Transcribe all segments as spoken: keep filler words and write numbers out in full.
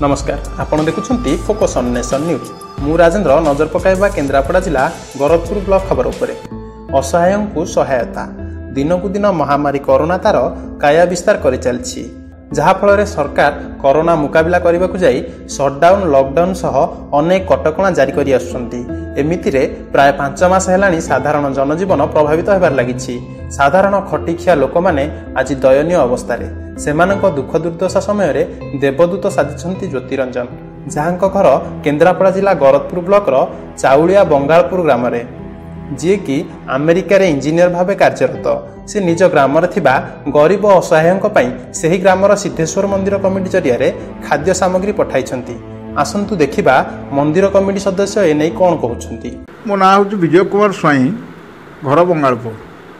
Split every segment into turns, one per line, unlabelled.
नमस्कार आपण देखुछंती फोकस ऑन नेशन न्यूज मु राजेंद्र नजर पकाइबा केन्द्रापड़ा जिला गरजपुर ब्लॉक खबर उपरे असहायंकु सहायता दिनकु दिन महामारी कोरोना तार काया विस्तार करि चलछि जहा फल सरकार कोरोना मुकाबिला करने को जाई शटडाउन लॉकडाउन सह अनेक कटकणा जारी करि आसुछंती एमितिरे प्राय पांच मास हेलानी साधारण जनजीवन प्रभावित होबार लागिछि साधारण खटिखिया लोक माने आज दयनीय अवस्था सेमानक दुख दुर्दशा समय रे देवदूत साजिछंती ज्योतिरंजन जहांक घर केन्द्रापड़ा जिला गरजपुर ब्लॉकर चाउलिया बंगालपुर ग्राम रे जी कि अमेरिका रे इंजीनियर भावे कार्यरत से निज ग्राम थिबा गरीब असहायक पई सेही ग्रामर सिद्धेश्वर मंदिर कमिटी जरिया रे खाद्य सामग्री पठाइछंती आसंतु देखिबा मंदिर कमिटी सदस्य एने कोन कहउछंती।
मो ना होची विजय कुमार स्वाई घर बंगालपुर।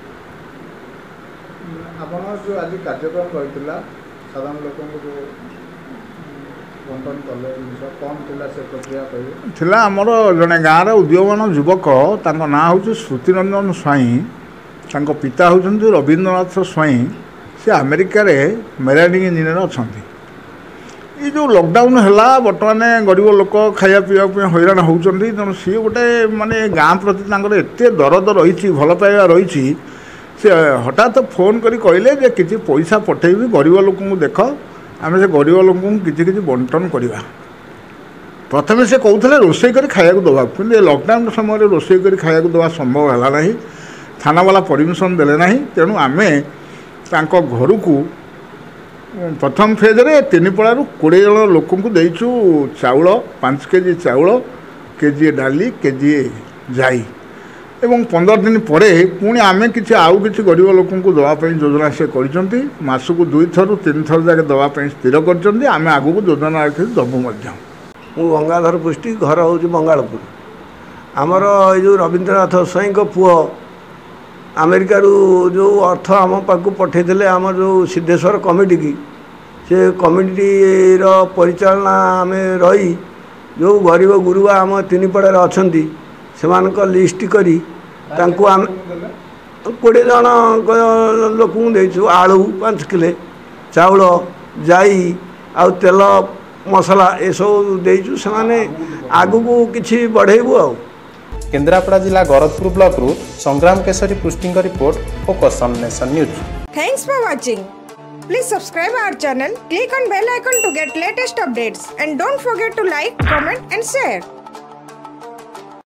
आपण जो आज कार्यक्रम रहितला साधारण लोकन को बंटन कले कौन थिला से प्रक्रिया कहियो
थिला हमर जने गाँव रे उद्योगमान युवक तांको ना होची श्रुतिरंजन स्वाई तांको पिता होचंती रविंद्रनाथ स्वाई से अमेरिका रे मेरानिंग इंजीनियर अछंती ये जो लॉकडाउन है बर्तमान गरीब लोक खाया पीवा हैरान होती तेणु सी गोटे माने गाँ प्रति एत दरद रही भल पाइबा रही से हठात फोन करी कहले जे किसी पैसा पठेबी गरीब लोक देख आम से गरीब लोक किसी किसी बंटन करवा प्रथम से कहते रोसे कर खाया दवा कि लॉकडाउन समय रोसे कर खाया दवा संभव है ना थाना वाला परमिशन देले ना तेणु आम घर को प्रथम फेज रे तीन पड़ारू कोड़े जन लोक देचु चाउल पाँच केजी चाउल केजी डाली केजी जाई एवं पंद्रह दिन पर पुणी आम कि आउ कि गरीब लोक दवाई योजना से कर मासक दुई थर तीन थर जाके दवाई स्थिर कर आम आगू योजना रखी दबू मु
गंगाधर पुष्टि घर हूँ बंगालपुर आमर ये रवींद्रनाथ स्वाई पुओ अमेरिका जो अर्थ आम पाक पठे आम जो सिद्धेश्वर कमिटी की से कमिटीर परिचालना आम रही जो गरीब गुरुआ आम तीन पड़े अच्छा से लिस्ट करी तांकु आम कोड़े जन लोक देचु आलू पाँच किले चाउल जाई आउ तेल मसला ये सब देचु से आगु को किछि बढ़ेबु आ
केन्द्रापड़ा जिला गरजपुर ब्लॉक रु संग्राम केसरी पुष्टिंग report focus on nation news.
Thanks for watching. Please subscribe our channel, click on bell icon to get latest updates and don't forget to like, comment and share.